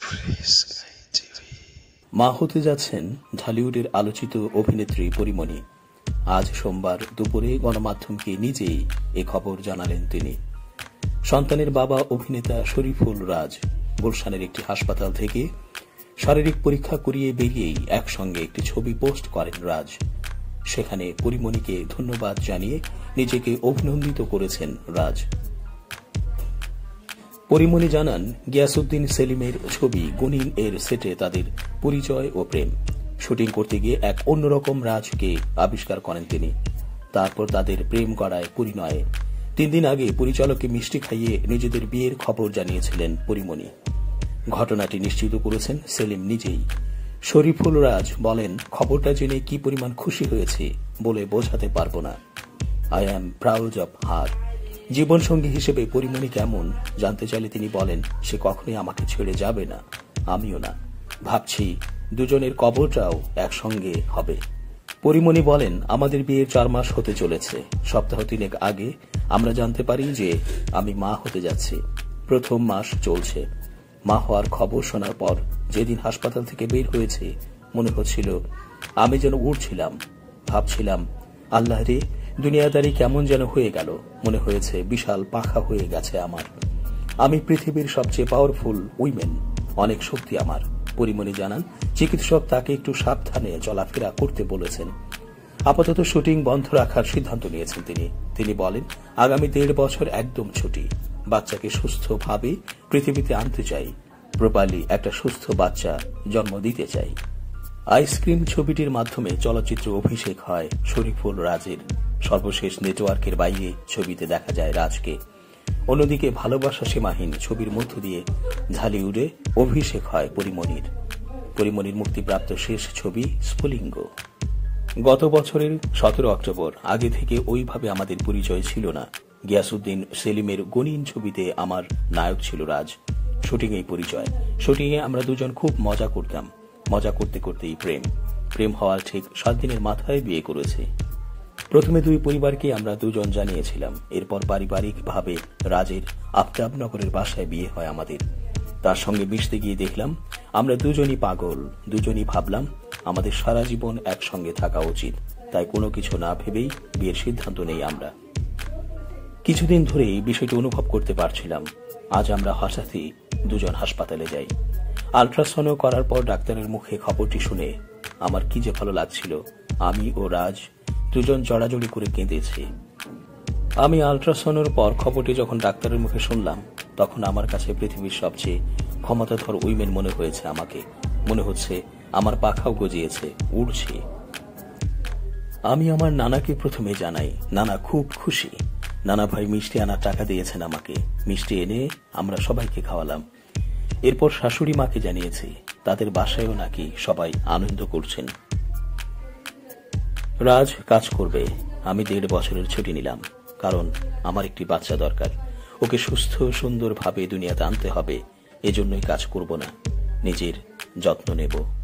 মা হতে যাচ্ছেন ঢালিউডের আলোচিত অভিনেত্রী পরিমণি। আজ সোমবার দুপুরে গণমাধ্যমকে নিজেই এ খবর জানালেন তিনি। সন্তানের বাবা অভিনেতা শরীফুল রাজ গুলশানের একটি হাসপাতাল থেকে শারীরিক পরীক্ষা করিয়ে বেরিয়েই একসঙ্গে একটি ছবি পোস্ট করেন রাজ। সেখানে পরিমণিকে ধন্যবাদ জানিয়ে নিজেকে অভিনন্দিত করেছেন রাজ। পরিমণি জানান, গিয়াসউদ্দিন সেলিমের ছবি গুনিন এর সেটে তাদের পরিচয় ও প্রেম। শুটিং করতে গিয়ে এক অন্যরকম রাজকে আবিষ্কার করেন তিনি। তারপর তাদের প্রেম গড়ায় পরিণয়ে। 3 দিন আগে পরিচালককে মিষ্টি খাইয়ে নিজেদের বিয়ের খবর জানিয়েছিলেন পরিমণি। ঘটনাটি নিশ্চিত করেছেন সেলিম নিজেই। শরীফুল রাজ বলেন, খবরটা জেনে কি পরিমাণ খুশি হয়েছে বলে বোঝাতে পারবো না। I am proud of her. জীবনসঙ্গী হিসেবে পরিমণি কেমন জানতে চাইলে তিনি বলেন, সে কখনোই আমাকে ছেড়ে যাবে না, আমিও না। ভাবছি দুজনের কবরটাও একসঙ্গে হবে। পরিমণি বলেন, আমাদের বিয়ের 4 মাস হতে চলেছে। সপ্তাহ 3 আগে আমরা জানতে পারি যে আমি মা হতে যাচ্ছি। প্রথম মাস চলছে। মা হওয়ার খবর শোনার পর যেদিন হাসপাতাল থেকে বের হয়েছে মনে হচ্ছিল আমি যেন উড়ছিলাম। ভাবছিলাম, আল্লাহ রে, দুনিয়াদারি কেমন যেন হয়ে গেল। মনে হয়েছে বিশাল পাখা হয়ে গেছে আমার। আমি পৃথিবীর সবচেয়ে পাওয়ারফুল উইমেন। অনেক শক্তি আমার। পরিমণি জানান, চিকিৎসক তাকে একটু সাবধানে চলাফেরা করতে বলেছেন। আপাতত শুটিং বন্ধ রাখার সিদ্ধান্ত নিয়েছেন তিনি বলেন, আগামী 1.5 বছর একদম ছুটি। বাচ্চাকে সুস্থভাবে পৃথিবীতে আনতে চাই। প্রপারলি একটা সুস্থ বাচ্চা জন্ম দিতে চাই। আইসক্রিম ছবিটির মাধ্যমে চলচ্চিত্র অভিষেক হয় শরীফুল রাজের। সর্বশেষ নেটওয়ার্কের বাইরে ছবিতে দেখা যায় রাজকে। অন্যদিকে ভালোবাসা সীমাহীন ছবির মধ্য দিয়ে ঢালিউডে অভিষেক হয় পরিমণির মুক্তিপ্রাপ্ত শেষ ছবি স্ফুলিঙ্গ। গত বছরের 17 অক্টোবর আগে থেকে ওইভাবে আমাদের পরিচয় ছিল না। গিয়াসউদ্দিন সেলিমের গুনিন ছবিতে আমার নায়ক ছিল রাজ। শুটিংয়েই পরিচয়। শুটিংয়ে আমরা দুজন খুব মজা করতাম। মজা করতে করতেই প্রেম হওয়ার ঠিক 7 দিনের মাথায় বিয়ে করেছে। প্রথমে 2 পরিবারকে আমরা দুজন জানিয়েছিলাম। এরপর পারিবারিকভাবে রাজের আফতাবনগরের বাসায় বিয়ে হয় আমাদের। তার সঙ্গে মিশতে গিয়ে দেখলাম আমরা দুজনই পাগল। দুজনই ভাবলাম আমাদের সারা জীবন একসঙ্গে থাকা উচিত। তাই কোনো কিছু না ভেবেই বিয়ের সিদ্ধান্ত নেই আমরা। কিছুদিন ধরেই বিষয়টি অনুভব করতে পারছিলাম। আজ আমরা হঠাৎই দুজন হাসপাতালে যাই। আল্ট্রাসাউন্ড করার পর ডাক্তারের মুখে খবরটি শুনে আমার কি যে ভালো লাগছিল। আমি ও রাজ দুজন জড়াজড়ি করে কেঁদেছি। আমি আল্ট্রাসাউন্ডের পর খবরটি যখন ডাক্তারের মুখে শুনলাম, তখন আমার কাছে পৃথিবীর সবচেয়ে ক্ষমতাধর উইমেন মনে হয়েছে আমাকে। মনে হচ্ছে আমার পাখাও গজিয়েছে, উড়ছে। আমি আমার নানাকে প্রথমে জানাই। নানা খুব খুশি। নানা ভাই মিষ্টি আনার টাকা দিয়েছেন আমাকে। মিষ্টি এনে আমরা সবাইকে খাওয়ালাম। এরপর শাশুড়ি মাকে জানিয়েছি। তাদের বাসায়ও নাকি সবাই আনন্দ করছেন। রাজ কাজ করবে। আমি 1.5 বছরের ছুটি নিলাম, কারণ আমার একটি বাচ্চা দরকার। ওকে সুস্থ সুন্দরভাবে দুনিয়াতে আনতে হবে। এজন্যই কাজ করব না, নিজের যত্ন নেব।